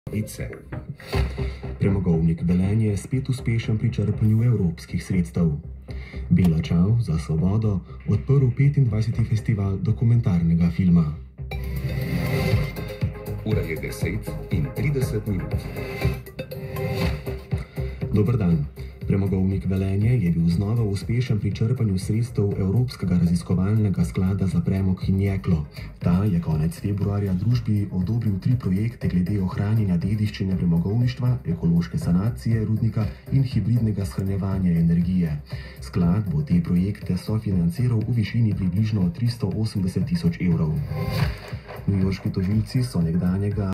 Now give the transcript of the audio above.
Vice. Premogovnik Velenje je spet uspešen pri črpanju evropskih sredstev. Bela čav za svobodo odprl 25. festival dokumentarnega filma. Ura je 10:30. Dober dan. Premogovnik Velenje je bil znova uspešen pri črpanju sredstev Evropskega raziskovalnega sklada za premog in jeklo. Ta je konec februarja družbi odobril 3 projekte glede ohranjanja dediščine premogovništva, ekološke sanacije rudnika in hibridnega shranjevanja energije. Sklad bo te projekte sofinanciral v višini približno 380 tisoč evrov. Newyorški tožilci so nekdanjega